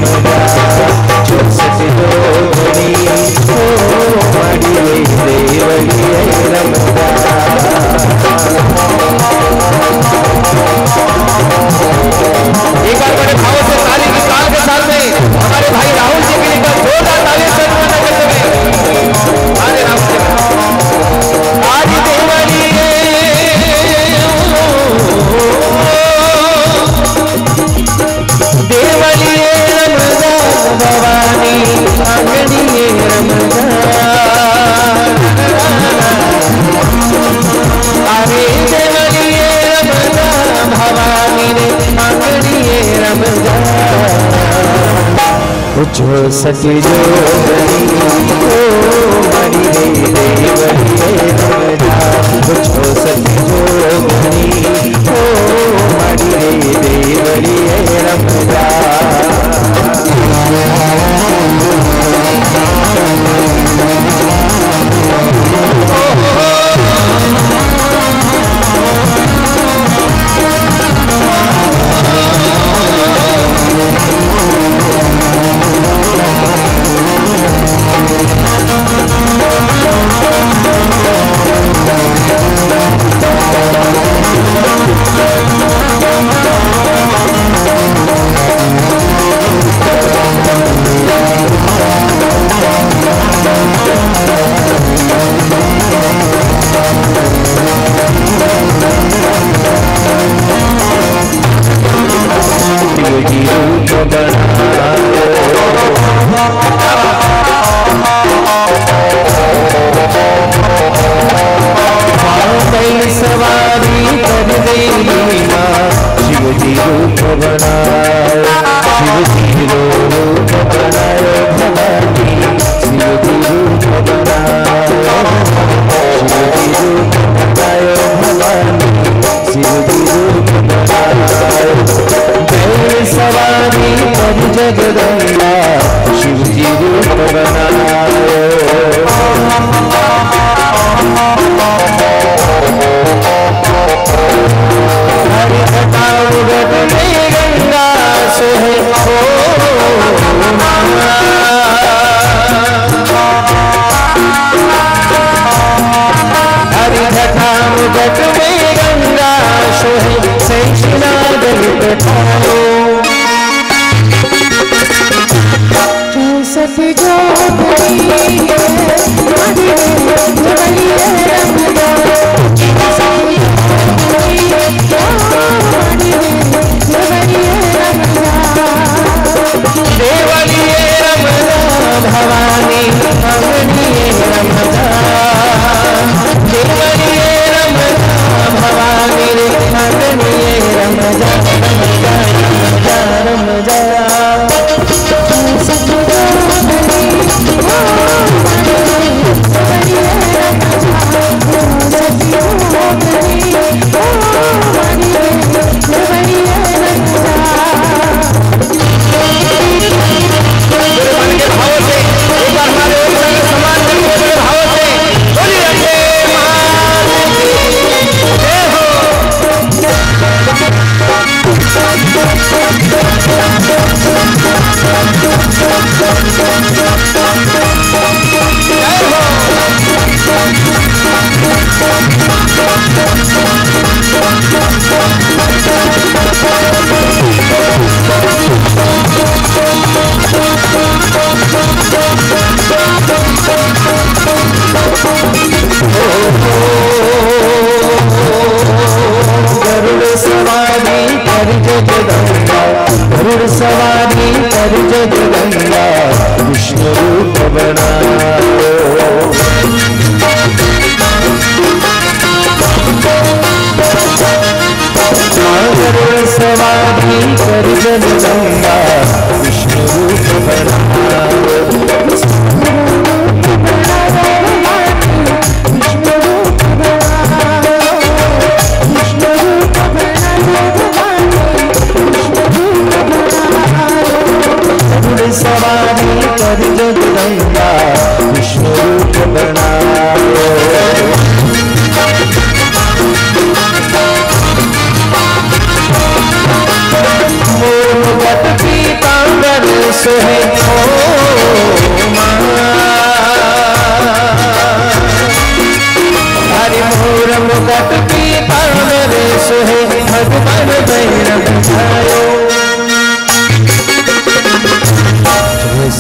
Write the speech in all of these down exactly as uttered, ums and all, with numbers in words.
रमदा चौसठ जोगणी ओ मारी देवली रमदा। एक बार बड़े भाव से ताली की ताल के साथ में हमारे भाई राहुल जी के लिए जोरदार ताली से करते हुए हरे राम जी आज देवली देवली रमदा भवानी आंगनी रमदा अरे देवली रमदा भवानी रे आंगनी रमदा जो सती जोगनी ओ मारी रे देवली रमदा जो सती जोगनी ओ मारी रे देवली रमदा। सवारी कर देवी माँ शिव जी रूप बनाए शिव जी रूप बनाए भवानी शिव जी रूप बनाए शिव जी रूप बनाए भवानी शिव जी रूप बनाए बैल सवारी कर जगदम्बा शिव जी रूप बनाए। हरि घटाउगट में गंगा सोहे हो हरि घटाउगट में गंगा सोहे सैनागल बैठाओ चौसठ जोगनी देवली रमदा देवली रमदा भवानी आंगनी रमदा देवली रमदा भवानी आंगनी रमदा रमदा रमदा गरुड़ सवारी कर जगदम्बा विष्णु रूप बनाओ गरुड़ सवारी कर जगदम्बा विष्णु रूप बनाओ सवारी कर जगदम्बा विष्णु रूप बनाओ मोर वट पीतांबर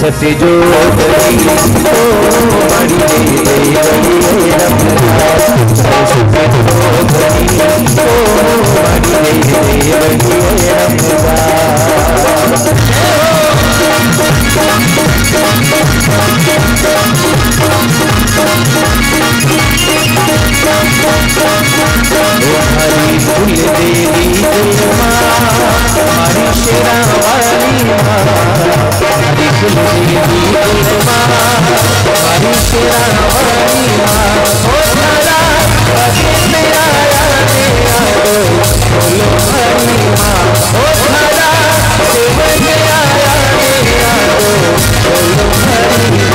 सती जो गई ओ बड़ी देवी बड़ी रमदास सरस्वती जो गई ओ बड़ी देवी बड़ी रमदास हमारी फूल देवी जय माँ हमारी शेरा वाली माँ हमारी फूल देवी जय माँ हमारी शेरा वाली माँ ओ तारा बगे मेरा आने आओ बोलो हरी माँ ओ तारा बगे आने आओ बोलो हरी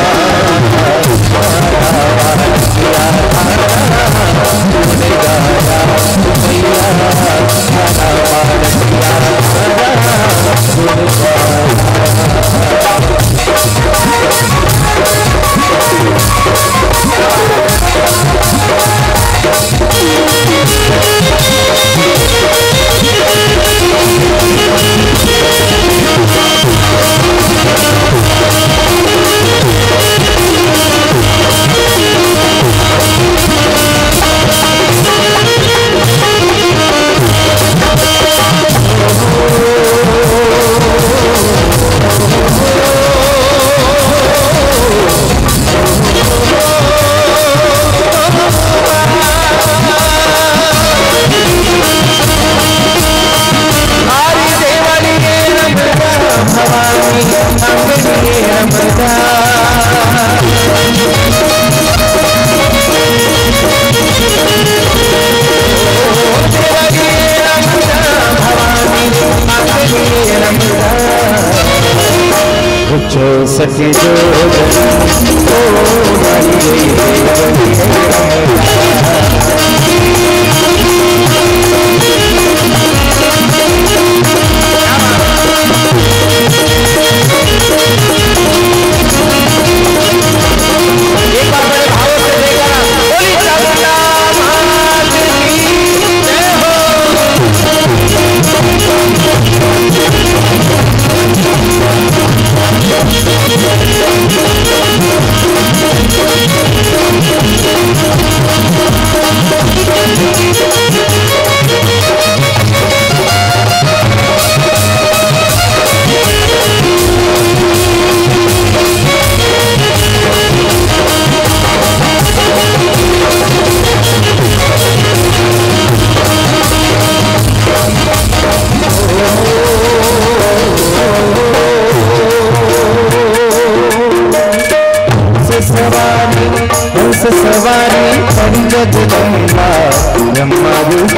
सखी जो ओ बड़ी सवारी पंडित गंगा ब्रह्मा रूप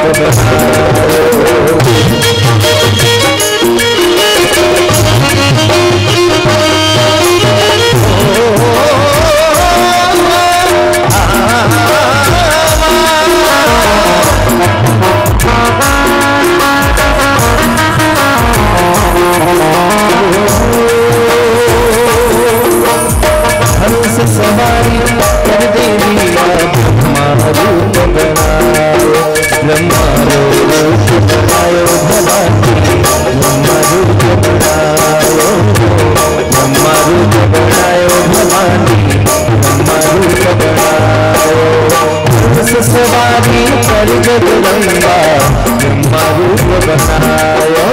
हंस सवारी कर देवी ब्रह्मा रूप बनायो ब्रह्मा रूप बनायो भवानी ब्रह्मा रूप बनायो ब्रह्मा रूप बनायो भवानी ब्रह्मा रूप बनायो हंस सवारी कर जगदम्बा ब्रह्मा रूप बनायो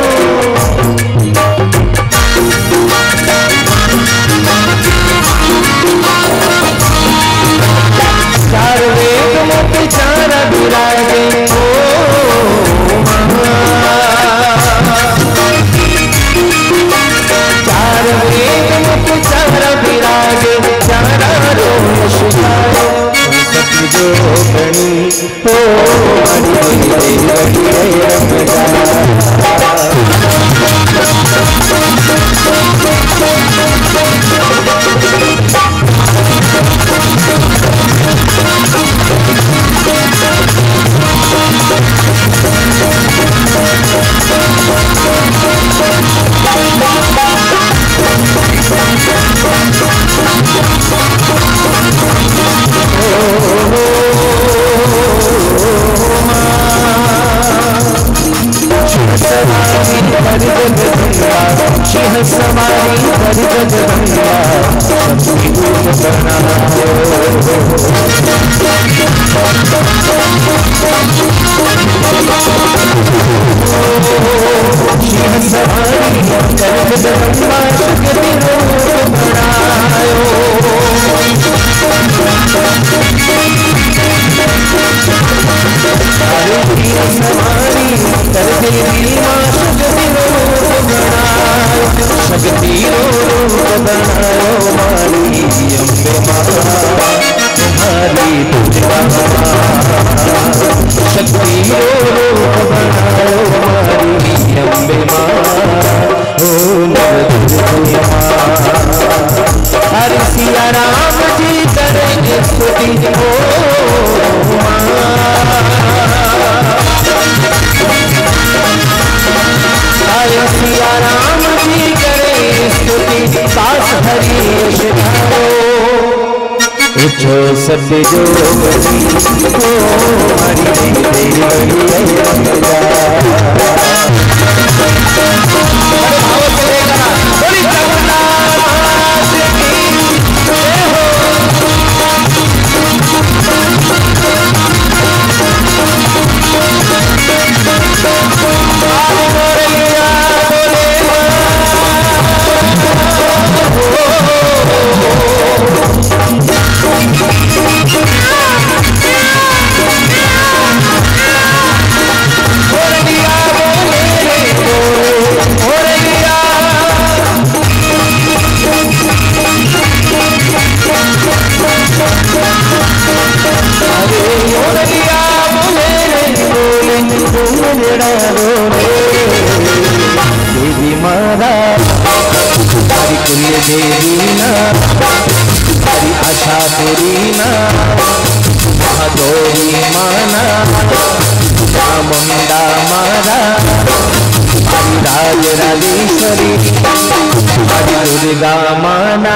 चार वेद मुख चार विराजे ओ चार वेद मुख चार विराजे चारा रोम सुधारो सती जो गणी ओ बड़ी बड़ी सवारी कर जगदम्बा शक्ति रूप बनायो। सिंह सवारी कर जगदम्बा शक्ति रूप बनायो। सवारी कर देवी माँ शक्ति रूप बनायो। शक्ति रूप बनायो मारी अम्बे माँ तुम्हारी पूजा। शक्ति रूप बनायो मारी अम्बे माँ ओ नवदुर्गा माँ। हरि सिया राम जी करेंगे स्तुति ओ माँ। हरि सिया राम जी करे स्तुति सास हरि सिधारो। उठो सत्य जो बनी ओ हरि देवी देवी मारा हरि कुरिय देवी ना हरि आशा तेरी ना महागौरी माना चामुंडा मारा हरि राज राजेश्वरी हरि दुर्गा माना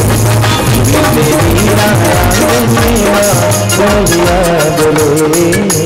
बोलिया बोले